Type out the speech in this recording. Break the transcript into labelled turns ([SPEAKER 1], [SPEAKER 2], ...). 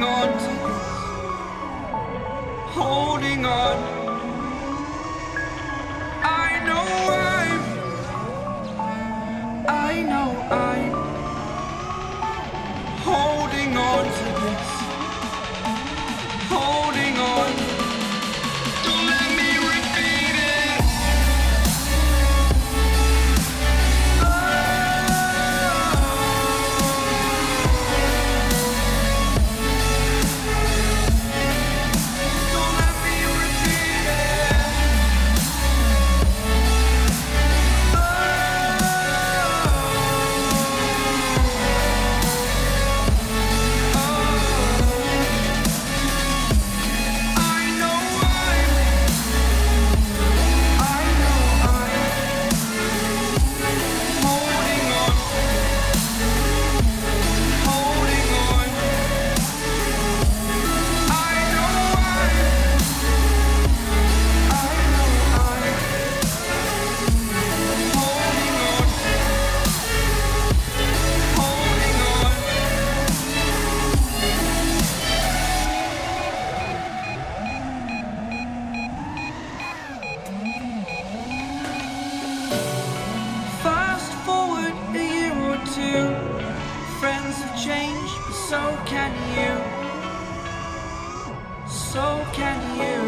[SPEAKER 1] holding on to this, holding on. I know I'm holding on to this, holding on. Don't let me repeat it. Oh, don't let me repeat it. Friends have changed, but so can you. So can you.